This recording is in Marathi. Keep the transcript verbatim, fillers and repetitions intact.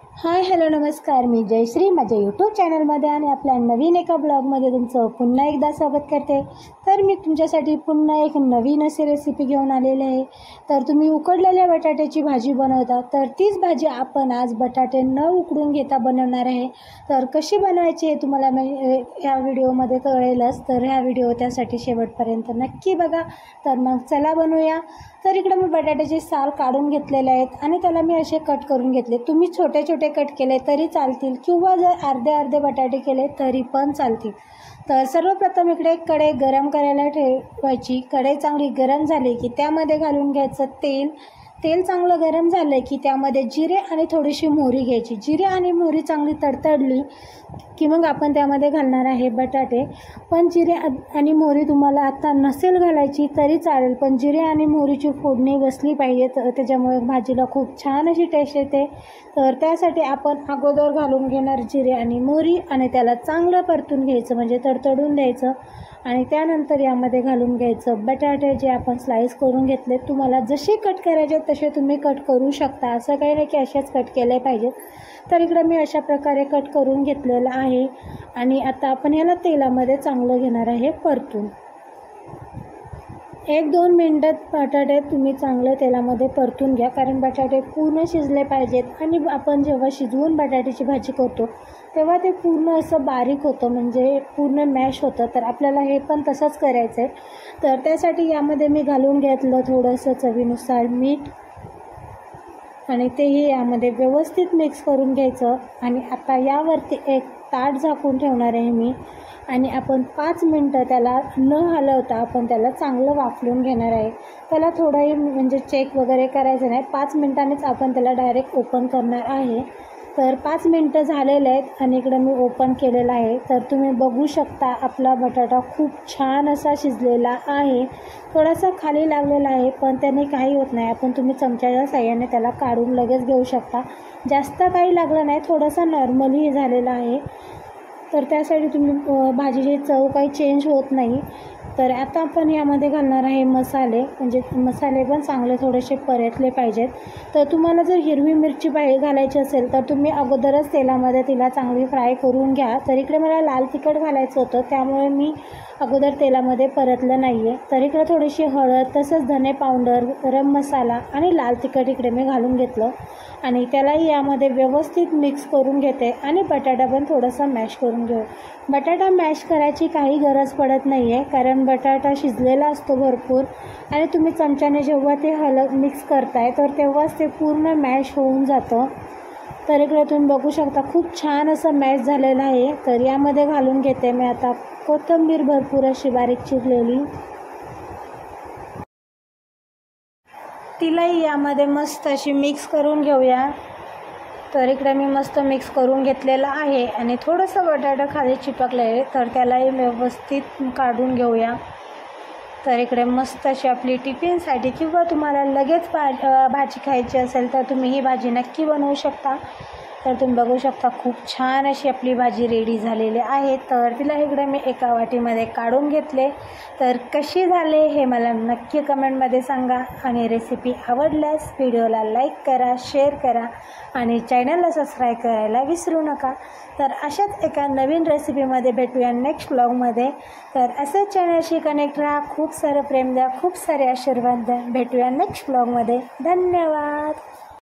हाय हॅलो नमस्कार, मी जयश्री माझ्या यूट्यूब चॅनलमध्ये आणि आपल्या नवीन एका ब्लॉगमध्ये तुमचं पुन्हा एकदा स्वागत करते। तर मी तुमच्यासाठी पुन्हा एक नवीन अशी रेसिपी घेऊन आलेली आहे। तर तुम्ही उकडलेल्या बटाट्याची भाजी बनवता, तर तीच भाजी आपण आज बटाटे न उकडून घेता बनवणार आहे। तर कशी बनवायची हे तुम्हाला मी या व्हिडिओमध्ये कळेलच, तर ह्या व्हिडिओ त्यासाठी शेवटपर्यंत नक्की बघा। तर मग चला बनवूया। तर इकडे मी बटाट्याचे साल काढून घेतलेले आहेत आणि त्याला मी असे कट करून घेतले। तुम्ही छोटे छोटे कट केले तरी चालतील किंवा जर अर्धे अर्धे बटाटे केले तरी पण चालतील। तर सर्वप्रथम इकडे एक कढई गरम करायला ठेवायची। कढई चांगली गरम झाली की त्यामध्ये घालून घ्यायचं तेल। तेल चांगलं गरम झालं की त्यामध्ये जिरे आणि थोडीशी मोहरी घ्यायची। जिरे आणि मोहरी चांगली तडतडली की मग आपण त्यामध्ये घालणार आहे बटाटे। पण जिरे आणि मोहरी तुम्हाला आता नसेल घालायची तरी चालेल, पण जिरे आणि मोहरीची फोडणी बसली पाहिजे, तर त्याच्यामुळे भाजीला खूप छान अशी टेस्ट येते। तर त्यासाठी आपण अगोदर घालून घेणार जिरे आणि मोहरी आणि त्याला चांगलं परतून घ्यायचं, म्हणजे तडतडून द्यायचं। आणि त्यानंतर यामध्ये घालून घ्यायचं बटाटे जे आपण स्लाइस करून घेतले। तुम्हाला जसे कट करायचे तसे तुम्ही कट करू शकता, असं काही नाही की असेच कट केले पाहिजेत। तर इकडे मी अशा प्रकारे कट करून घेतलेलं आहे आणि आता आपण याला तेलामध्ये चांगलं घेणार आहे परतून। एक दोन मिनटात बटाटे तुम्ही चांगले तेलामध्ये परतून घ्या, कारण बटाटे पूर्ण शिजले पाहिजेत। आणि आपण जेव्हा शिजवून बटाट्याची भाजी करतो तेव्हा ते पूर्ण असं बारीक होतं, म्हणजे पूर्ण मॅश होतं। तर आपल्याला हे पण तसंच करायचं आहे। तर त्यासाठी यामध्ये मी घालून घेतलं थोडंसं चवीनुसार मीठ आणि तेही यामध्ये व्यवस्थित मिक्स करून घ्यायचं। आणि आता यावरती एक ताट झाकून ठेवणार आहे मी आणि आपण पाच मिनटं त्याला न हलवता आपण त्याला चांगलं वाफलून घेणार आहे। त्याला थोडंही म्हणजे चेक वगैरे करायचं नाही, पाच मिनटांनीच आपण त्याला डायरेक्ट ओपन करणार आहे। तर पाच मिनटं झालेले आहेत आणि इकडं मी ओपन केलेलं आहे। तर तुम्ही बघू शकता आपला बटाटा खूप छान असा शिजलेला आहे। थोडासा खाली लागलेला आहे पण त्याने काही होत नाही, आपण तुम्ही चमच्याच्या साहाय्याने त्याला काढून लगेच घेऊ शकता। जास्त काही लागलं नाही, थोडंसं नॉर्मली झालेलं आहे। तर त्यासाठी तुम्ही भाजीची चव काही चेंज होत नाही। तर आता आपण यामध्ये घालणार आहे मसाले, म्हणजे मसाले पण चांगले थोडेसे परतले पाहिजेत। तर तुम्हाला जर हिरवी मिरची पाहिजे घालायची असेल तर तुम्ही अगोदरच तेलामध्ये तिला चांगली फ्राय करून घ्या। तर इकडे मला लाल तिखट घालायचं होतं, त्यामुळे मी अगोदर तेलामध्ये परतलं नाही आहे। तर इकडे थोडीशी हळद, तसंच धने पावडर, गरम मसाला आणि लाल तिखट इकडे मी घालून घेतलं आणि त्यालाही यामध्ये व्यवस्थित मिक्स करून घेते आणि बटाटा पण थोडासा मॅश करून घेऊ। बटाटा मॅश करायची काही गरज पडत नाही आहे, कारण बटाटा शिजलेला असतो भरपूर आणि तुम्ही चमच्याने जेव्हा ते हल मिक्स करताय तर तेव्हाच ते पूर्ण मॅश होऊन जातं। तर इकडे तुम्ही बघू शकता खूप छान असं मॅश झालेलं आहे। तर यामध्ये घालून घेते मी आता कोथिंबीर भरपूर अशी बारीक चिरलेली, तिलाही यामध्ये मस्त अशी मिक्स करून घेऊया। तर इकडे मी मस्त मिक्स करून घेतलेलं आहे आणि थोडंसं बटाटा खाली चिपकलं आहे, तर त्यालाही व्यवस्थित काढून घेऊया। तर इकडे मस्त अशी आपली टिफिनसाठी किंवा तुम्हाला लगेच भा भाजी खायची असेल तर तुम्ही ही भाजी नक्की बनवू शकता। तर तुम्ही बघू शकता खूप छान अशी आपली भाजी रेडी झालेली आहे। तर तिला इकडे मी एका वाटीमध्ये काढून घेतले। तर कशी झाले हे मला नक्की कमेंटमध्ये सांगा आणि रेसिपी आवडल्यास व्हिडिओला लाईक करा, शेअर करा आणि चॅनलला सबस्क्राईब करायला विसरू नका। तर अशाच एका नवीन रेसिपीमध्ये भेटूया नेक्स्ट ब्लॉगमध्ये। तर असंच चॅनलशी कनेक्ट राहा, खूप सारं प्रेम द्या, खूप सारे आशीर्वाद द्या। भेटूया नेक्स्ट ब्लॉगमध्ये। धन्यवाद।